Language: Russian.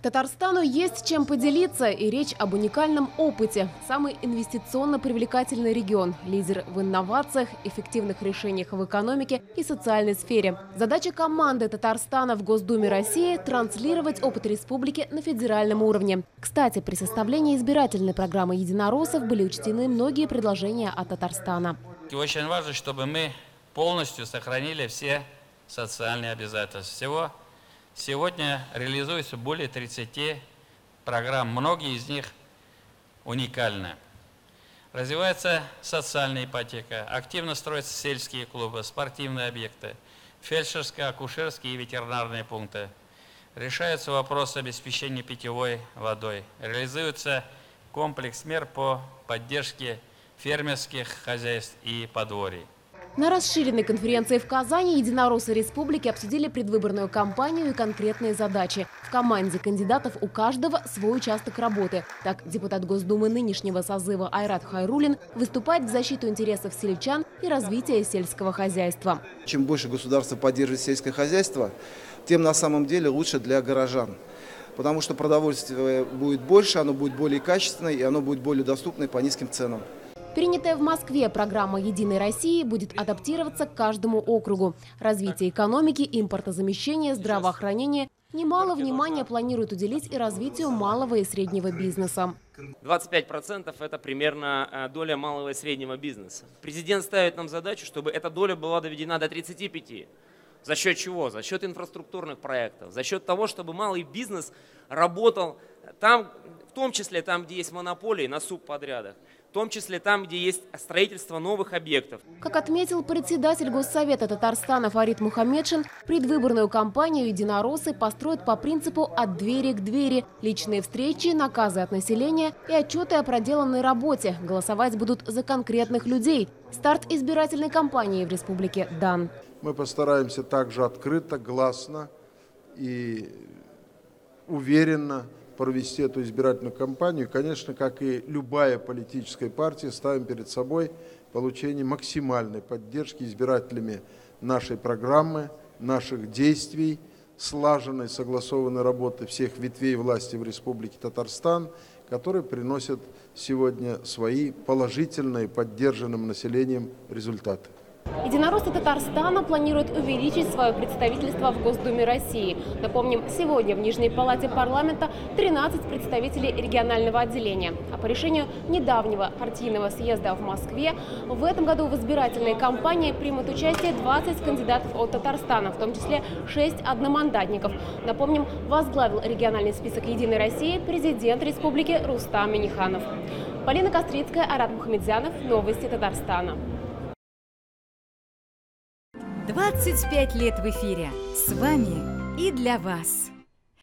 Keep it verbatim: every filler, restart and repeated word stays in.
Татарстану есть чем поделиться, и речь об уникальном опыте. Самый инвестиционно привлекательный регион, лидер в инновациях, эффективных решениях в экономике и социальной сфере. Задача команды Татарстана в Госдуме России – транслировать опыт республики на федеральном уровне. Кстати, при составлении избирательной программы единороссов были учтены многие предложения от Татарстана. И очень важно, чтобы мы полностью сохранили все социальные обязательства. Всего сегодня реализуется более тридцати программ, многие из них уникальны. Развивается социальная ипотека, активно строятся сельские клубы, спортивные объекты, фельдшерские, акушерские и ветеринарные пункты. Решаются вопросы обеспечения питьевой водой. Реализуется комплекс мер по поддержке фермерских хозяйств и подворий. На расширенной конференции в Казани единороссы республики обсудили предвыборную кампанию и конкретные задачи. В команде кандидатов у каждого свой участок работы. Так, депутат Госдумы нынешнего созыва Айрат Хайрулин выступает в защиту интересов сельчан и развития сельского хозяйства. Чем больше государство поддерживает сельское хозяйство, тем на самом деле лучше для горожан. Потому что продовольствие будет больше, оно будет более качественное и оно будет более доступное по низким ценам. Принятая в Москве программа «Единой России» будет адаптироваться к каждому округу. Развитие экономики, импортозамещение, здравоохранение. Немало внимания планируют уделить и развитию малого и среднего бизнеса. двадцать пять процентов это примерно доля малого и среднего бизнеса. Президент ставит нам задачу, чтобы эта доля была доведена до тридцати пяти процентов. За счет чего? За счет инфраструктурных проектов, за счет того, чтобы малый бизнес работал там, в том числе там, где есть монополии на субподрядах, в том числе там, где есть строительство новых объектов. Как отметил председатель Госсовета Татарстана Фарид Мухаммедшин, предвыборную кампанию единороссы построят по принципу «от двери к двери». Личные встречи, наказы от населения и отчеты о проделанной работе. Голосовать будут за конкретных людей. Старт избирательной кампании в республике дан. Мы постараемся также открыто, гласно и уверенно провести эту избирательную кампанию. Конечно, как и любая политическая партия, ставим перед собой получение максимальной поддержки избирателями нашей программы, наших действий, слаженной, согласованной работы всех ветвей власти в Республике Татарстан, которые приносят сегодня свои положительные, поддержанным населением результаты. Единороссы Татарстана планируют увеличить свое представительство в Госдуме России. Напомним, сегодня в Нижней палате парламента тринадцать представителей регионального отделения. А по решению недавнего партийного съезда в Москве в этом году в избирательной кампании примут участие двадцать кандидатов от Татарстана, в том числе шесть одномандатников. Напомним, возглавил региональный список «Единой России» президент республики Рустам Минниханов. Полина Кострицкая, Арат Мухамедзянов. Новости Татарстана. двадцать пять лет в эфире. С вами и для вас.